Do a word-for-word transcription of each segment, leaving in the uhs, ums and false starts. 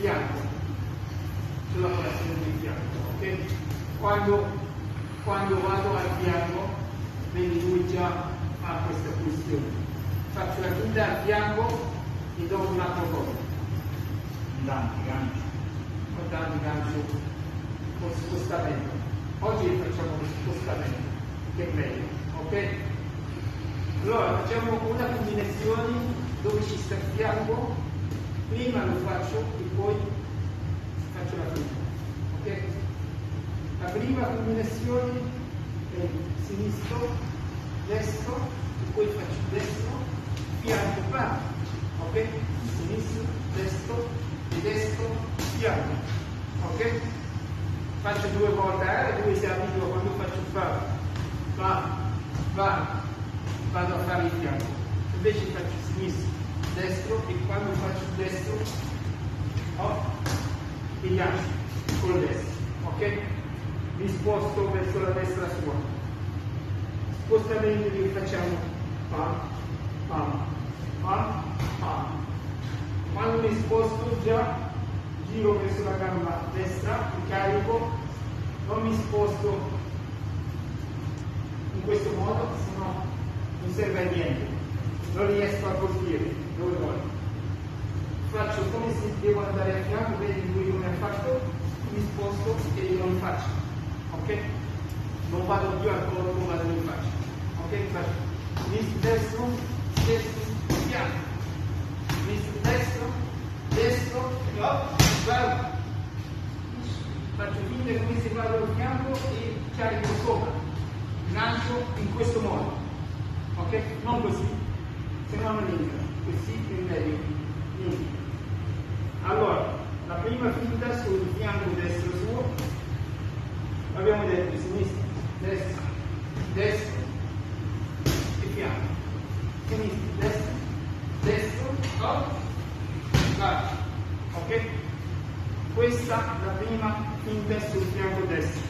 fianco, sulla posizione di fianco, ok? Quando, quando vado al fianco, vedi lui già ha questa posizione. Faccio la finta al fianco e do un altro colpo. Tanti ganci, con tanti ganci, con spostamento. Oggi facciamo lo spostamento, che è meglio, ok? Allora facciamo una combinazione dove ci sta il fianco, prima lo faccio e poi faccio la finta, ok? La prima combinazione è sinistro, destro, e poi faccio destro, fianco, parte, ok? Sinistro, destro, e destro, fianco, ok? Faccio due volte, eh? Due si abituano quando faccio fa, va, va, vado a fare il fianco, invece faccio sinistro, destro e quando faccio destro, oh, mi lascio con destro, ok? Mi sposto verso la destra sua. Spostamento che facciamo, pam, pam, pam, pam. Quando mi sposto già giro verso la gamba destra, mi carico, non mi sposto in questo modo, se no non serve a niente, non riesco a colpire dove voglio. Faccio come se devo andare a fianco, vedi lui come ha fatto, mi sposto e io non faccio, ok? Non vado più al corpo, vado in faccia, ok? Faccio sinistro, destro, destro, fianco, sinistro, destro, destro, oh, guarda. Faccio finta come se vado al fianco e carico sopra, lancio in questo modo, ok? Non così, se no non entra, così è meglio, niente. Allora, la prima finta sul fianco destro suo, abbiamo detto sinistro, destro, destro e fianco, sinistro, destro, destro, oh, vai, ok? Questa è la prima finta sul fianco destro.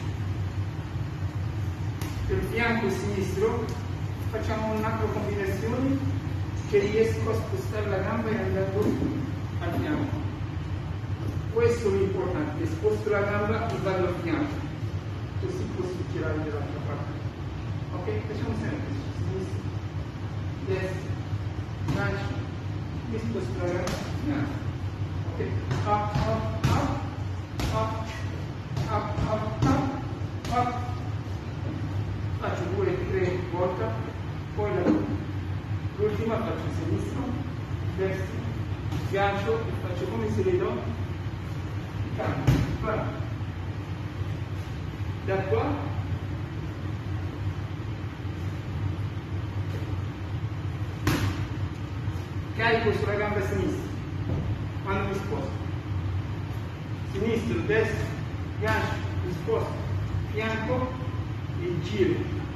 Per il fianco sinistro facciamo un'altra combinazione che riesco a spostare la gamba e andando al fianco. Questo è l'importante, sposto la gamba e vado al fianco, così posso girare dall'altra parte. Ok? Facciamo sempre sinistro, destro, gancio, mi sposto la gamba al fianco. Ok? Up, up, up, up, up, up, up, up. Faccio due o tre volte, poi l'ultima faccio sinistro, destro, gancio e faccio come se le do. Guarda. Da qua carico sulla gamba sinistra quando mi sposto, sinistro, destro, gancio, mi sposto, fianco e giro,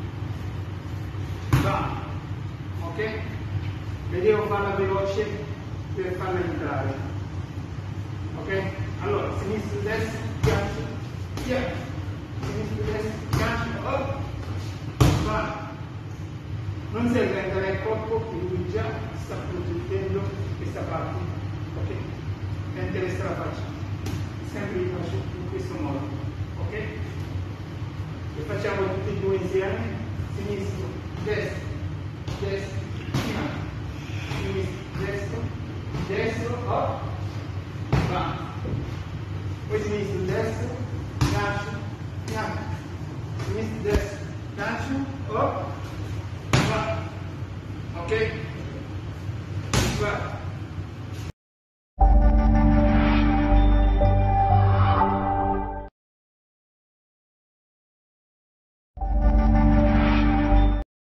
va, ok? E devo farla veloce per farla entrare, ok? Allora, sinistro, destro, gancio, fianco, sinistro, destro, gancio, oh, va. Non serve andare al corpo, che lui già sta proteggendo questa parte, ok? Mentre resta la faccia. Sempre li faccio in questo modo, ok? E facciamo tutti e due insieme, sinistro, destro, destro, fianco, sinistro, destro, destro, oh.